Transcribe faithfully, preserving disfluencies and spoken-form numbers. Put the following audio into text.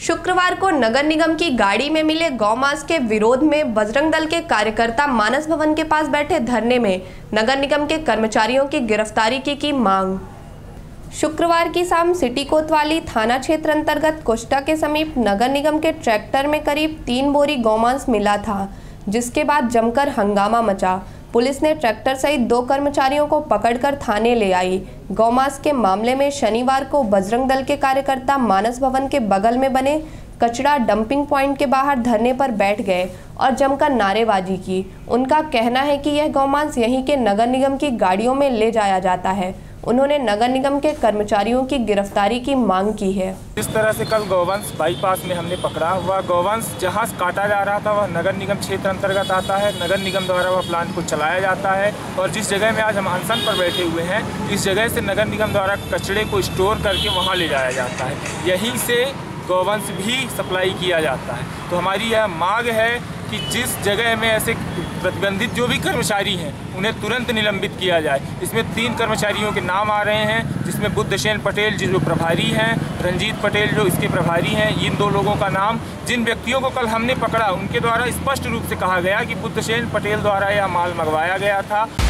शुक्रवार को नगर निगम की गाड़ी में मिले गौमांस के विरोध में बजरंग दल के कार्यकर्ता मानस भवन के पास बैठे धरने में नगर निगम के कर्मचारियों की गिरफ्तारी की की मांग। शुक्रवार की शाम सिटी कोतवाली थाना क्षेत्र अंतर्गत कुष्टा के समीप नगर निगम के ट्रैक्टर में करीब तीन बोरी गौमांस मिला था, जिसके बाद जमकर हंगामा मचा। पुलिस ने ट्रैक्टर सहित दो कर्मचारियों को पकड़कर थाने ले आई। गौमांस के मामले में शनिवार को बजरंग दल के कार्यकर्ता मानस भवन के बगल में बने कचरा डंपिंग पॉइंट के बाहर धरने पर बैठ गए और जमकर नारेबाजी की। उनका कहना है कि यह गौमांस यहीं के नगर निगम की गाड़ियों में ले जाया जाता है। उन्होंने नगर निगम के कर्मचारियों की गिरफ्तारी की मांग की है। इस तरह से कल गौवंश बाईपास में हमने पकड़ा हुआ गौवंश जहाँ काटा जा रहा था वह नगर निगम क्षेत्र अंतर्गत आता है। नगर निगम द्वारा वह प्लांट को चलाया जाता है और जिस जगह में आज हम अनशन पर बैठे हुए हैं, इस जगह से नगर निगम द्वारा कचरे को स्टोर करके वहाँ ले जाया जाता है। यहीं से गौवंश भी सप्लाई किया जाता है। तो हमारी यह मांग है कि जिस जगह में ऐसे प्रतिबंधित जो भी कर्मचारी हैं उन्हें तुरंत निलंबित किया जाए। इसमें तीन कर्मचारियों के नाम आ रहे हैं, जिसमें बुद्धसेन पटेल जो प्रभारी हैं, रंजीत पटेल जो इसके प्रभारी हैं। इन दो लोगों का नाम, जिन व्यक्तियों को कल हमने पकड़ा उनके द्वारा स्पष्ट रूप से कहा गया कि बुद्धसेन पटेल द्वारा यह माल मंगवाया गया था।